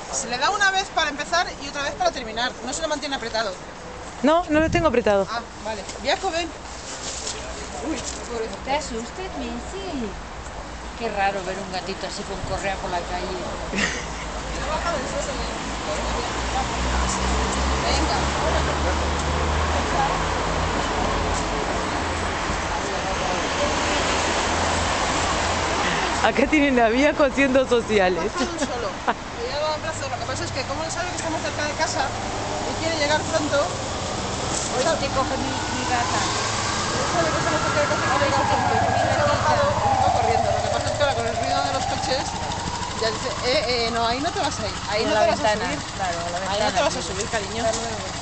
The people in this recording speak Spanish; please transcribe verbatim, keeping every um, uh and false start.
Se le da una vez para empezar y otra vez para terminar. No se lo mantiene apretado. No, no lo tengo apretado. Ah, vale. Viajo, ven. Uy, pobre. ¿Te asustes, Missy? Qué raro ver un gatito así con correa por la calle. Venga. Acá tienen a Viajo haciendo sociales. Baja de un solo. Le lleva en brazos. Lo que pasa es que como él sabe que estamos cerca de casa y quiere llegar pronto, Hoy te coge mi, mi gata. él sabe que estamos cerca de casa y quiere llegar pronto. Entonces se ha bajado y va corriendo. Lo que pasa es que ahora con el ruido de los coches ya dice, eh, eh, no, ahí no te vas a ir. Ahí no la te vas a ventana, subir. claro, a la Ahí no te ventana, vas a sí. subir, cariño.